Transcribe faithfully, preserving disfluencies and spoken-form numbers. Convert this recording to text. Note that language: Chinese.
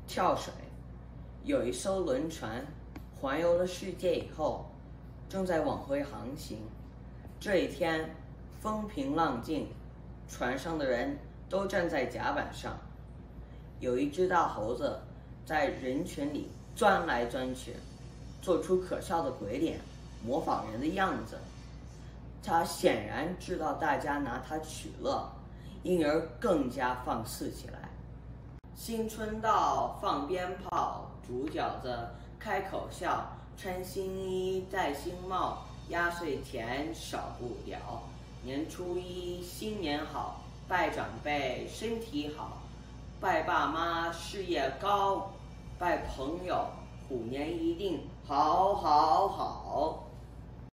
跳水。有一艘轮船环游了世界以后，正在往回航行。这一天，风平浪静，船上的人都站在甲板上。有一只大猴子在人群里钻来钻去，做出可笑的鬼脸，模仿人的样子。他显然知道大家拿它取乐，因而更加放肆起来。新春到，放鞭炮，煮饺子，开口笑，穿新衣，戴新帽，压岁钱少不了。年初一，新年好，拜长辈，身体好，拜爸妈，事业高，拜朋友，虎年一定好好好。